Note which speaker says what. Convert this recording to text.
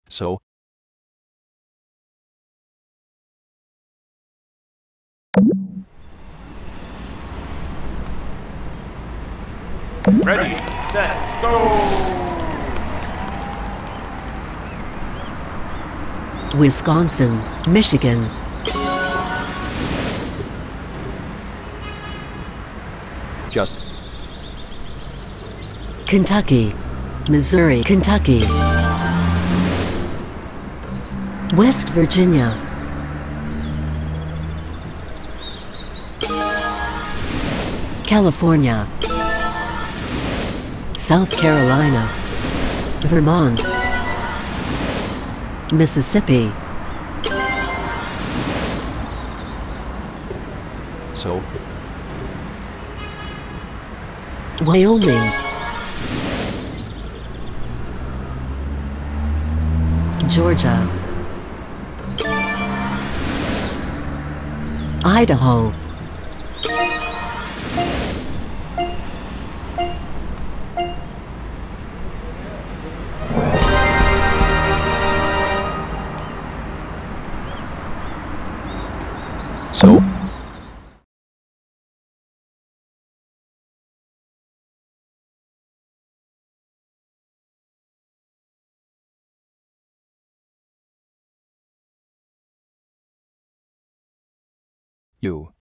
Speaker 1: So,
Speaker 2: Ready, set, go!
Speaker 3: Wisconsin, Michigan,
Speaker 1: just,
Speaker 3: Kentucky, Missouri, Kentucky, West Virginia, California, South Carolina, Vermont, Mississippi,
Speaker 1: so,
Speaker 3: Wyoming, Georgia, Idaho,
Speaker 1: so, you.